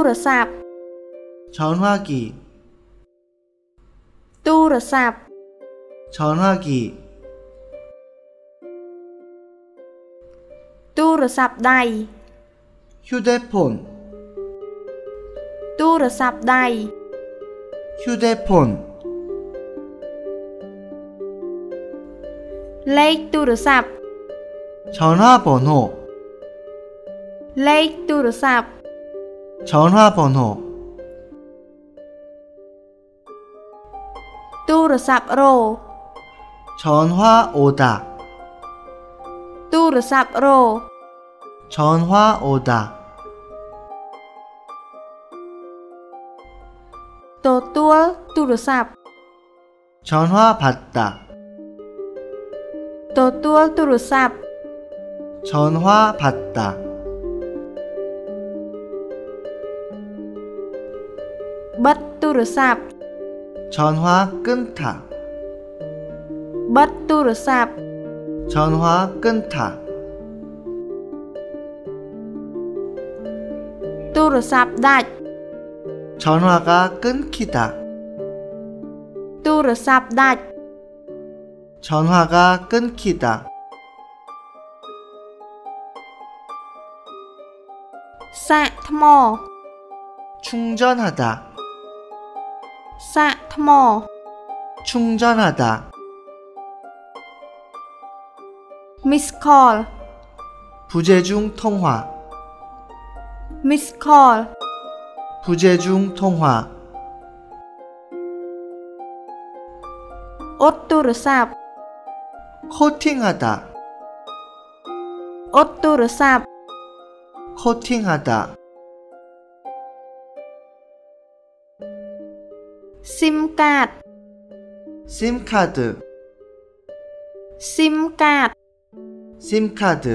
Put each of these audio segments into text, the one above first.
รศัพท์ 전화기 ទូរស័ព្ទ 전화기 ទូរស័ព្ទដៃ 휴대폰 ទូរស័ព្ទដៃ 휴대폰 លេខទូរស័ព្ទ 전화번호 លេខទូរស័ព្ទ 전화번호 ទូរស័ព្ទរោ 전화 오다 ទូរស័ព្ទរោ 전화 오다 ទទួលទូរស័ព្ទ 전화 받다 ទទួលទូរស័ព្ទ 전화 받다 បិទទូរស័ព្ទ 전화 끊다 បិទទូរស័ព្ទ 전화 끊다 ទូរស័ព្ទដាច់ 전화가 끊기다 ទូរស័ព្ទដាច់ 전화가 끊기다 សាកថ្ម 충전하다 សាកថ្ម 충전하다 미스콜 부재중 통화 미스콜 부재중 통화 អ៊ុតទូរស័ព្ទ 코팅하다 អ៊ុតទូរស័ព្ទ 코팅하다 SIM កាត 심카드 SIM កាត 심카드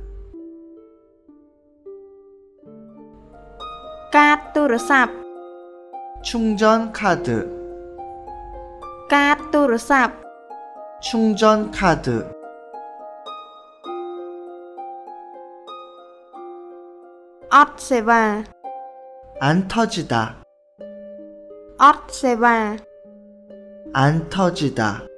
កាតទូរស័ព្ទ 충전 카드 កាតទូរស័ព្ទ 충전 카드 អត់សេវា 안 터지다 អត់សេវា 안 터지다